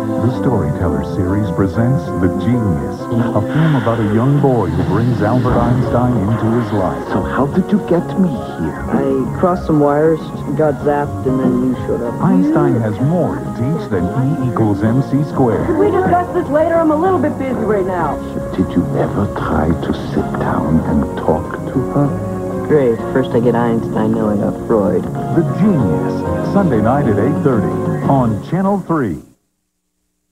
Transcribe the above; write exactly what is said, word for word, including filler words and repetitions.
The Storyteller series presents The Genius, a film about a young boy who brings Albert Einstein into his life. So how did you get me here? I crossed some wires, got zapped, and then you showed up. Einstein has more to teach than E equals M C squared. Could we discuss this later? I'm a little bit busy right now. So did you ever try to sit down and talk to her? Great. First I get Einstein, now I got Freud. The Genius, Sunday night at eight thirty on Channel three.